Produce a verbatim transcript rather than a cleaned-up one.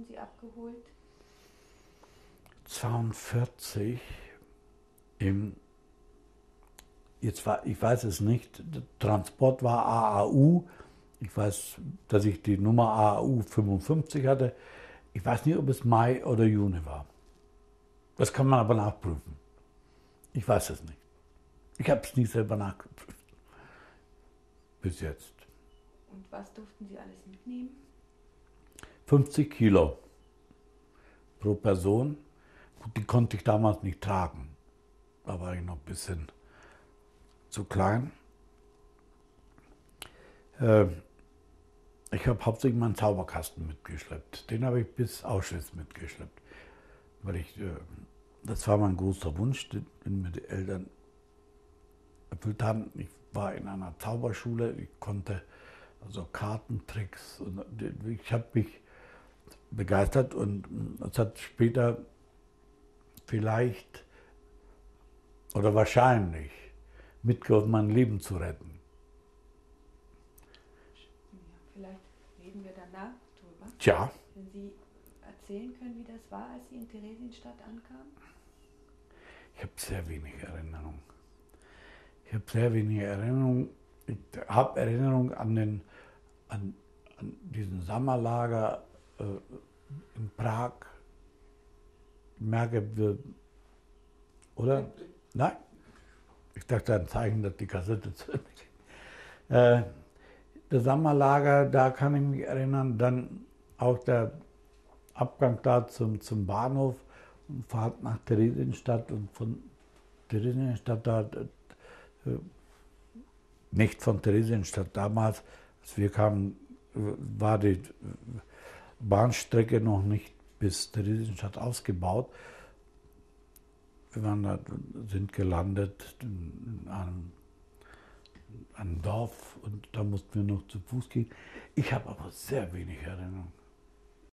Sie abgeholt? zweiundvierzig im, jetzt war, ich weiß es nicht, der Transport war A A U. Ich weiß, dass ich die Nummer A A U fünfundfünfzig hatte. Ich weiß nicht, ob es Mai oder Juni war. Das kann man aber nachprüfen. Ich weiß es nicht. Ich habe es nie selber nachgeprüft. Bis jetzt. Und was durften Sie alles mitnehmen? fünfzig Kilo pro Person. Die konnte ich damals nicht tragen. Da war ich noch ein bisschen zu klein. Ich habe hauptsächlich meinen Zauberkasten mitgeschleppt. Den habe ich bis Auschwitz mitgeschleppt. Weil ich, das war mein großer Wunsch, den mir die Eltern erfüllt haben. Ich war in einer Zauberschule, ich konnte also Kartentricks und ich habe mich begeistert und es hat später vielleicht oder wahrscheinlich mitgeholfen, mein Leben zu retten. Ja, vielleicht reden wir danach drüber. Tja. Wenn Sie erzählen können, wie das war, als Sie in Theresienstadt ankamen? Ich habe sehr wenig Erinnerung. Ich habe sehr wenig Erinnerung. Ich habe Erinnerung an, den, an, an diesen Sommerlager äh, in Prag. Ich merke, wir, oder? Nein? Ich dachte, ein Zeichen, dass die Kassette zu Ende ging. Äh, das Sommerlager, da kann ich mich erinnern. Dann auch der Abgang da zum, zum Bahnhof und Fahrt nach Theresienstadt und von Theresienstadt da, äh, nicht von Theresienstadt damals, als wir kamen, war die Bahnstrecke noch nicht bis Theresienstadt ausgebaut. Wir waren da, sind gelandet in einem, einem Dorf und da mussten wir noch zu Fuß gehen. Ich habe aber sehr wenig Erinnerung.